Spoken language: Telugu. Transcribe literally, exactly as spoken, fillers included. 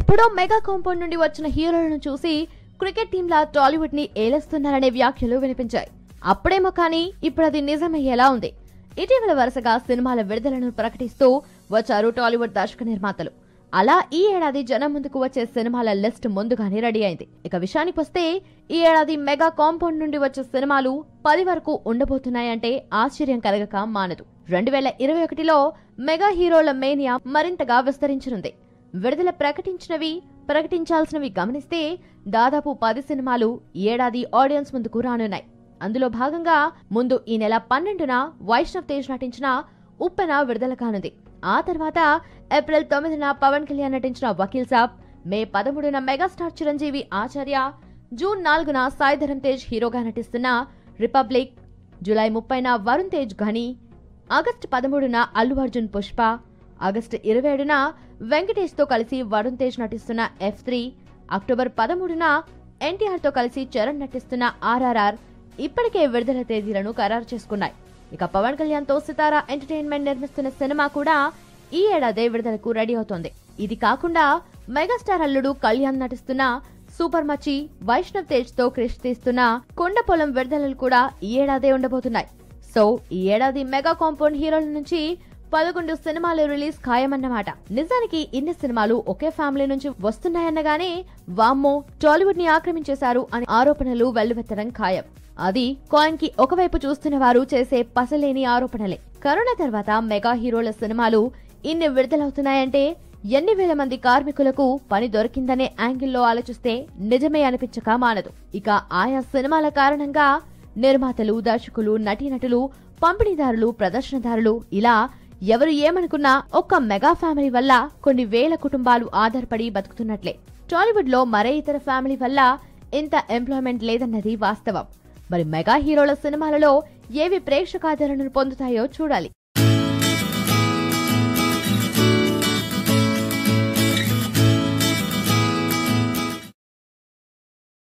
ఎప్పుడో మెగా కాంపౌండ్ నుండి వచ్చిన హీరోలను చూసి క్రికెట్ టీంలా టాలీవుడ్ ని ఏలేస్తున్నారనే వ్యాఖ్యలు వినిపించాయి. అప్పుడేమో కానీ ఇప్పుడు అది నిజమయ్యేలా ఉంది. ఇటీవల వరుసగా సినిమాల విడుదలను ప్రకటిస్తూ వచ్చారు టాలీవుడ్ దర్శక నిర్మాతలు. అలా ఈ ఏడాది జనం ముందుకు వచ్చే సినిమాల లిస్ట్ ముందుగానే రెడీ అయింది. ఇక విషయానికి వస్తే ఈ ఏడాది మెగా కాంపౌండ్ నుండి వచ్చే సినిమాలు పది వరకు ఉండబోతున్నాయంటే ఆశ్చర్యం కలగక మానదు. రెండు వేల ఇరవై ఒకటిలో మెగా హీరోల మేనియా మరింతగా విస్తరించనుంది. విడుదల ప్రకటించినవి ప్రకటించాల్సినవి గమనిస్తే దాదాపు పది సినిమాలు ఈ ఏడాది ఆడియన్స్ ముందుకు రానున్నాయి. అందులో భాగంగా ముందు ఈ నెల పన్నెండున వైష్ణవ్ తేజ్ నటించిన ఉప్పెన విడుదల కానుంది. ఆ తర్వాత ఏప్రిల్ తొమ్మిదిన పవన్ కళ్యాణ్ నటించిన వకీల్ సాబ్, మే పదమూడున మెగాస్టార్ చిరంజీవి ఆచార్య, జూన్ నాలుగున సాయి ధరమ్ తేజ్ హీరోగా నటిస్తున్న రిపబ్లిక్, జూలై ముప్పైన వరుణ్ తేజ్ ఘని, ఆగస్టు పదమూడున అల్లు అర్జున్ పుష్ప, ఆగస్టు ఇరవై ఏడున వెంకటేష్ తో కలిసి వరుణ్ తేజ్ నటిస్తున్న ఎఫ్ త్రీ, అక్టోబర్ పదమూడున ఎన్టీఆర్ తో కలిసి చరణ్ నటిస్తున్న ఆర్ఆర్ఆర్ ఇప్పటికే విడుదల తేదీలను ఖరారు చేసుకున్నాయి. ఇక పవన్ కళ్యాణ్ తో సితారా ఎంటర్టైన్మెంట్ నిర్మిస్తున్న సినిమా కూడా ఈ ఏడాదే విడుదలకు రెడీ అవుతోంది. ఇది కాకుండా మెగాస్టార్ అల్లుడు కళ్యాణ్ నటిస్తున్న సూపర్ మచి, వైష్ణవ్ తేజ్ తో క్రిష్ తీస్తున్న కొండపొలం విడుదలలు కూడా ఈ ఏడాదే ఉండబోతున్నాయి. సో ఈ ఏడాది మెగా కాంపౌండ్ హీరోల నుంచి పదకొండు సినిమాలు రిలీజ్ ఖాయమన్నమాట. నిజానికి ఇన్ని సినిమాలు ఒకే ఫ్యామిలీ నుంచి వస్తున్నాయన్నగానే వామ్మో టాలీవుడ్ ని ఆక్రమించేశారు అని ఆరోపణలు వెల్లువెత్తడం ఖాయం. అది కాయిన్ కి ఒకవైపు చూస్తున్న వారు చేసే పసలేని ఆరోపణలే. కరోనా తర్వాత మెగా హీరోల సినిమాలు ఇన్ని విడుదలవుతున్నాయంటే ఎన్ని వేల మంది కార్మికులకు పని దొరికిందనే యాంగిల్లో ఆలోచిస్తే నిజమే అనిపించక మానదు. ఇక ఆయా సినిమాల కారణంగా నిర్మాతలు, దర్శకులు, నటీనటులు, పంపిణీదారులు, ప్రదర్శనదారులు ఇలా ఎవరు ఏమనుకున్నా ఒక్క మెగా ఫ్యామిలీ వల్ల కొన్ని వేల కుటుంబాలు ఆధారపడి బతుకుతున్నట్లే. టాలీవుడ్ లో మరే ఇతర ఫ్యామిలీ వల్ల ఇంత ఎంప్లాయ్మెంట్ లేదన్నది వాస్తవం. మరి మెగా హీరోల సినిమాలలో ఏవి ప్రేక్షకాదరణను పొందుతాయో చూడాలి.